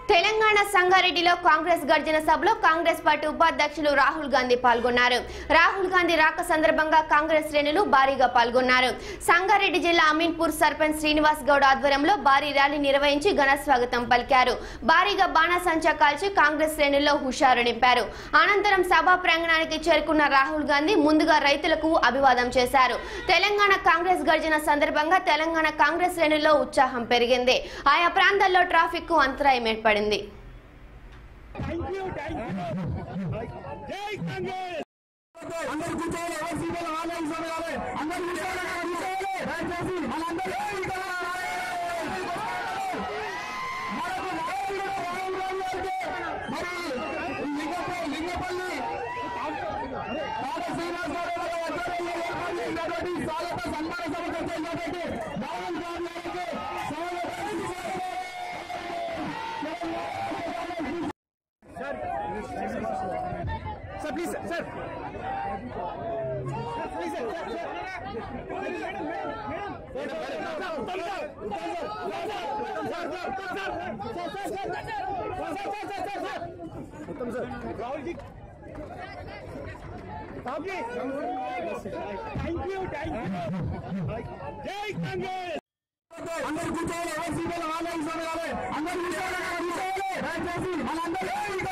తెలంగాణ సంగారెడ్డిలో కాంగ్రెస్ గర్జన సభలో కాంగ్రెస్ పార్టీ ఉపాధ్యక్షులు రాహుల్ గాంధీ పాల్గొన్నారు. రాహుల్ గాంధీ రాక సందర్భంగా కాంగ్రెస్ శ్రేణులు భారీగా పాల్గొన్నారు. సంగారెడ్డి జిల్లా అమీన్పూర్ సర్పంచ్ శ్రీనివాస్ గౌడ్ ఆధ్వర్యంలో భారీ ర్యాలీ నిర్వహించి ఘన స్వాగతం పలికారు. భారీగా బాణాసంచా కాల్చి కాంగ్రెస్ శ్రేణుల్లో హుషారు నింపారు. అనంతరం సభా ప్రాంగణానికి చేరుకున్న రాహుల్ గాంధీ ముందుగా రైతులకు అభివాదం చేశారు. తెలంగాణ కాంగ్రెస్ గర్జన సందర్భంగా తెలంగాణ కాంగ్రెస్ శ్రేణుల్లో ఉత్సాహం పెరిగింది. ఆయా ప్రాంతాల్లో ట్రాఫిక్ కు అంతరాయం ఏర్పడింది. Sir, please, sir. Please, sir. Rahul ji. Rahul ji. Thank you. Jai Congress. అందరూ కూర్చోవాలి. ఎవరు సీఎం ఆలోచించాలి. అందరూ కూర్చోవాలి.